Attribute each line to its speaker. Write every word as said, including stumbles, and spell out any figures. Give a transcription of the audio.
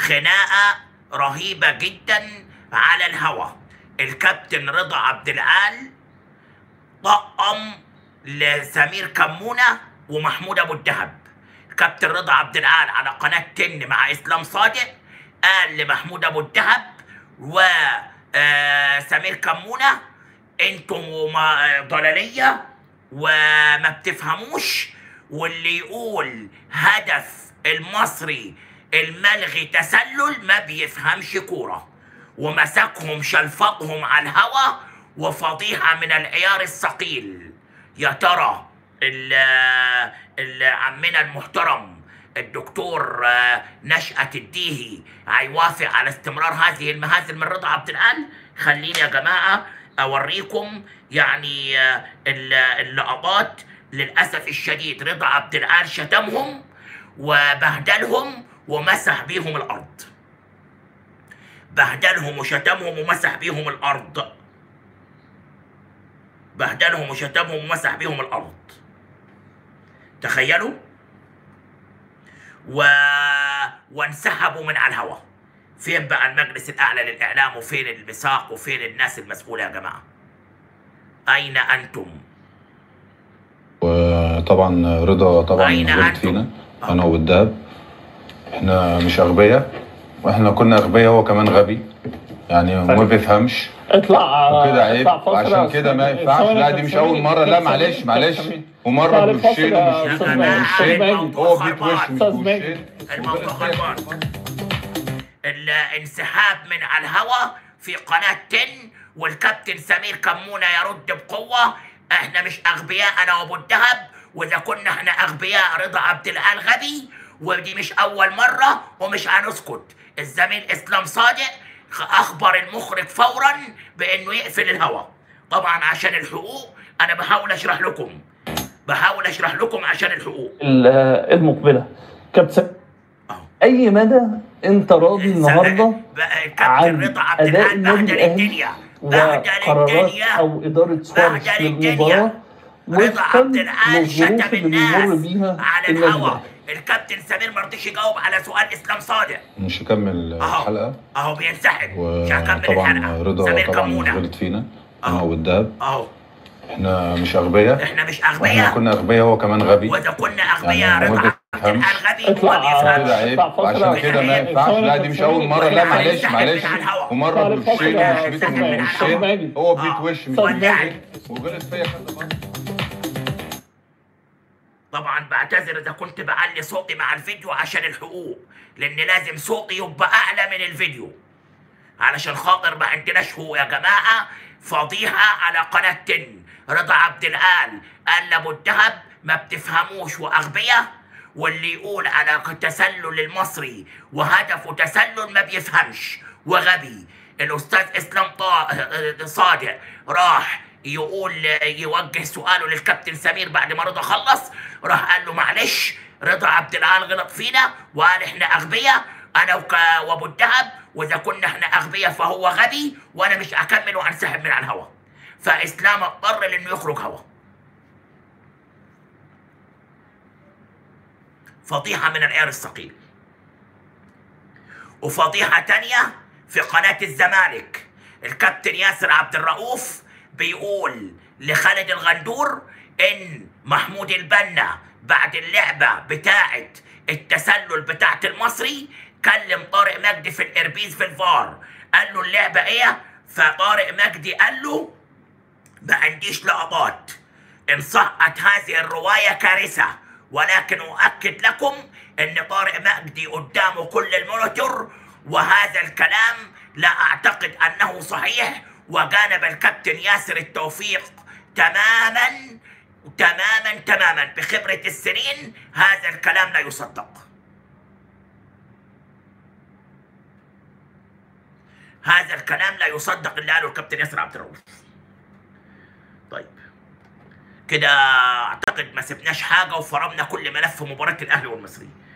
Speaker 1: خناقة رهيبة جدا على الهوا. الكابتن رضا عبد العال طقم لسمير كمونة ومحمود ابو الدهب. كابتن رضا عبد العال على قناة تن مع اسلام صادق قال لمحمود ابو الدهب وسمير كمونة انتم ضلالية وما بتفهموش، واللي يقول هدف المصري الملغي تسلل ما بيفهمش كورة، ومسكهم شلفقهم على الهوا وفضيحة من العيار الثقيل. يا ترى عمنا المحترم الدكتور نشأت الديهي هيوافق على استمرار هذه المهازل من رضا عبد العال؟ خليني يا جماعة أوريكم يعني اللقطات. للأسف الشديد رضا عبد العال شتمهم وبهدلهم ومسح بيهم الأرض. بهدلهم وشتمهم ومسح بيهم الأرض. بهدلهم وشتمهم ومسح بيهم الأرض. تخيلوا. و... وانسحبوا من على الهواء. فين بقى المجلس الأعلى للإعلام وفين المساق وفين الناس المسؤولة يا جماعة؟ أين أنتم؟
Speaker 2: وطبعا رضا طبعا غلط فينا انا والدهب. احنا مش اغبياء، واحنا كنا اغبياء هو كمان غبي يعني ما بيفهمش.
Speaker 3: اطلع
Speaker 2: وكده عيب، عشان كده ما ينفعش. لا دي مش اول مره، لا معلش معلش، ومره بوشين ومش هو بيتوش مش بوشين.
Speaker 1: الموضوع خربان. الانسحاب من على الهوا في قناه تن، والكابتن سمير كمونه يرد بقوه احنا مش اغبياء انا وابو الدهب، واذا كنا احنا اغبياء رضا عبد العال غبي، ودي مش اول مره ومش هنسكت. الزميل اسلام صادق اخبر المخرج فورا بانه يقفل الهوا. طبعا عشان الحقوق انا بحاول اشرح لكم بحاول اشرح لكم عشان الحقوق
Speaker 3: المقبله. كابتن اي مدى انت راضي النهارده
Speaker 1: كابتن رضا عبد العال بهدل الدنيا
Speaker 3: وقرارات او اداره صالح للمباراه
Speaker 1: رضا عبد العال شتم الناس على الهوا. الكابتن سمير ما رضيش يجاوب على سؤال اسلام صادق.
Speaker 2: مش هكمل الحلقه
Speaker 1: اهو بينسحب. مش
Speaker 2: هكمل الحلقه. رضا طبعا غلط فينا انا والدهب.
Speaker 1: اهو
Speaker 2: احنا مش اغبياء.
Speaker 1: احنا مش اغبياء.
Speaker 2: احنا كنا اغبياء هو كمان غبي.
Speaker 1: واذا كنا اغبياء يعني رضا عبد العال غبي.
Speaker 3: اطلع
Speaker 2: كده عيب، عشان كده ما ينفعش. لا دي مش اول مره، لا معلش معلش، ومره بوشين ومش بوشين هو بيتوش مش بوشين وغلط فيا كذا مره.
Speaker 1: طبعا بعتذر اذا كنت بعلي صوتي مع الفيديو عشان الحقوق، لان لازم صوتي يبقى اعلى من الفيديو علشان خاطر ما عندناش حقوق يا جماعه. فضيحه على قناه تن. رضا عبد العال قال لابو الدهب ما بتفهموش واغبياء، واللي يقول على تسلل المصري وهدفه تسلل ما بيفهمش وغبي. الاستاذ اسلام صادق راح يقول يوجه سؤاله للكابتن سمير بعد ما رضا خلص، راح قال له معلش رضا عبد العال غلط فينا وقال احنا اغبياء انا وابو الدهب، واذا كنا احنا اغبياء فهو غبي وانا مش هكمل وانسحب من على الهوا. فاسلام اضطر لانه يخرج هوا. فضيحه من العيار الثقيل. وفضيحه تانيه في قناه الزمالك. الكابتن ياسر عبد الرؤوف بيقول لخالد الغندور ان محمود البنا بعد اللعبه بتاعه التسلل بتاعه المصري كلم طارق مجدي في الاربيز في الفار، قال له اللعبه ايه؟ فطارق مجدي قال له ما عنديش لقطات. ان صحت هذه الروايه كارثه، ولكن اؤكد لكم ان طارق مجدي قدامه كل المونيتور، وهذا الكلام لا اعتقد انه صحيح. وجانب الكابتن ياسر التوفيق تماما تماما تماما بخبرة السنين هذا الكلام لا يصدق. هذا الكلام لا يصدق اللي قاله الكابتن ياسر عبد الرؤوف. طيب كده اعتقد ما سبناش حاجة وفرمنا كل ملف مباراة الاهلي والمصري.